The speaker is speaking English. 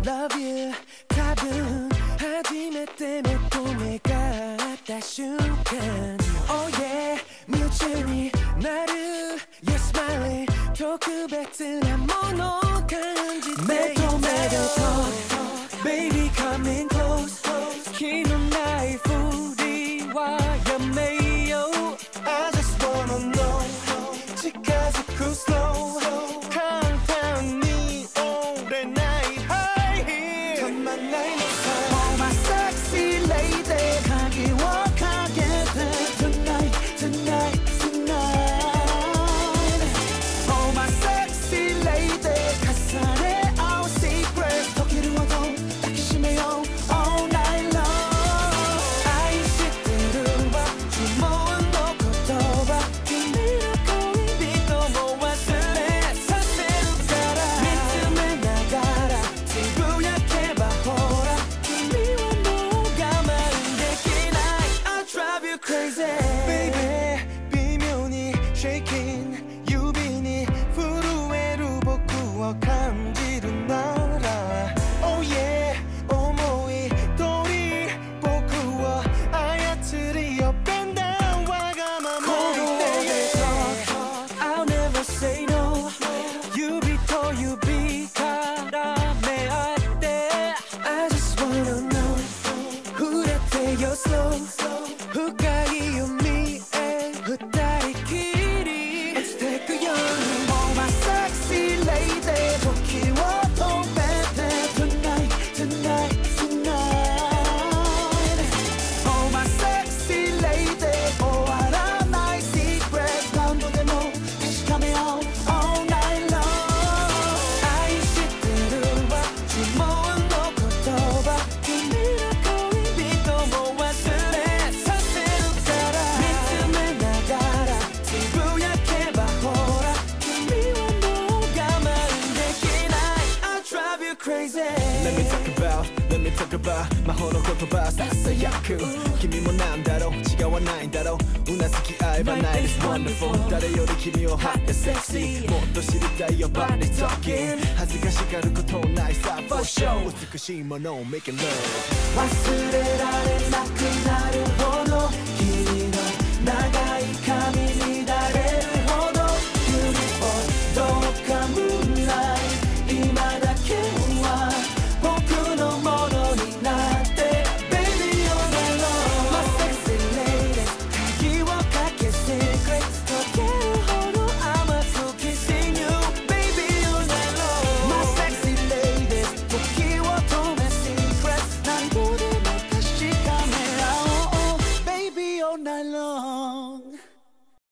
love you多分初めて目と目が合った瞬間 Oh yeah 夢中になる You're smiling 特別なものを感じていた目と目で Talk Baby coming close 気のないふりはやめよう I just wanna know 近づく slow 簡単に折れない high heel たまんないのさ Oh my sexy lady 鍵をかけて Tonight, tonight, tonight Oh my sexy lady 重ね合う secret 溶ける音抱きしめよう All night long 愛してるわ呪文の言葉君の恋人も忘れさせるから見つめながらつぶやけばほら君はもう我慢できない I'll drive you crazy Baby 微妙に shaking 指に震える僕を感じるなら Oh yeah 思い通り僕を操りよ Bend down わがまま言って I'll never say no 指と指絡め合って I just wanna know 触れてよ slow 深い海へ二人きり Let's take a journey Oh my sexy lady 時を止めて Tonight, tonight, tonight Oh my sexy lady 終わらない secret 何度でも確かめよう All night long 愛してるわ呪文の言葉君の恋人も忘れさせるから見つめながらつぶやけばほら君はもう我慢できない I'll drive you crazy Let me talk about 魔法の言葉ささやく君もなんだろう違わないんだろううなずき合えば Night is wonderful 誰より君を張って sexy もっと知りたいよ Body talking 恥ずかしがることないさ For sure 美しいものを making love 忘れられなくなる